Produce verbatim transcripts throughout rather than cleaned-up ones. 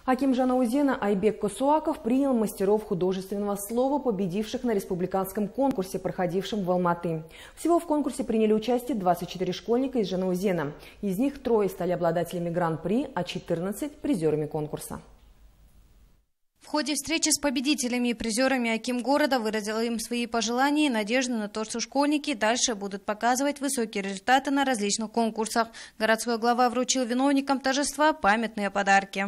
Аким Жанаузена Айбек Косуаков принял мастеров художественного слова, победивших на республиканском конкурсе, проходившем в Алматы. Всего в конкурсе приняли участие двадцать четыре школьника из Жанаузена. Из них трое стали обладателями гран-при, а четырнадцать – призерами конкурса. В ходе встречи с победителями и призерами Аким города выразил им свои пожелания и надежды на то, что школьники дальше будут показывать высокие результаты на различных конкурсах. Городской глава вручил виновникам торжества памятные подарки.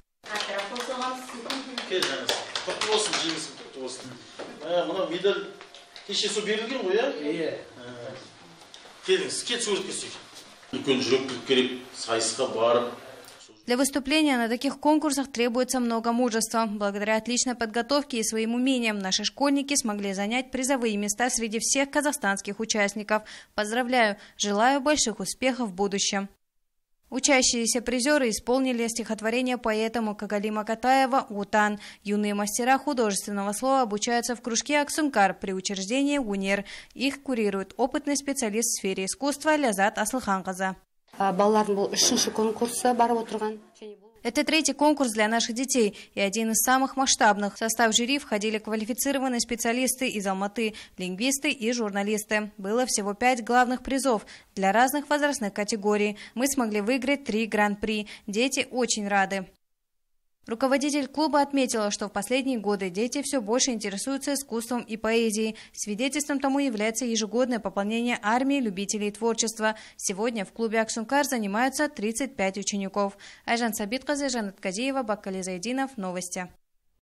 Для выступления на таких конкурсах требуется много мужества. Благодаря отличной подготовке и своим умениям наши школьники смогли занять призовые места среди всех казахстанских участников. Поздравляю! Желаю больших успехов в будущем. Учащиеся призеры исполнили стихотворение поэта Мукагалима Катаева «Утан». Юные мастера художественного слова обучаются в кружке «Аксункар» при учреждении УНИР. Их курирует опытный специалист в сфере искусства Лязат Аслыханқызы. Это третий конкурс для наших детей и один из самых масштабных. В состав жюри входили квалифицированные специалисты из Алматы, лингвисты и журналисты. Было всего пять главных призов для разных возрастных категорий. Мы смогли выиграть три гран-при. Дети очень рады. Руководитель клуба отметила, что в последние годы дети все больше интересуются искусством и поэзией. Свидетельством тому является ежегодное пополнение армии любителей творчества. Сегодня в клубе «Аксункар» занимаются тридцать пять учеников. Айжан Сабиткызы, Жанат Казиева, Баккали Зайдинов. Новости.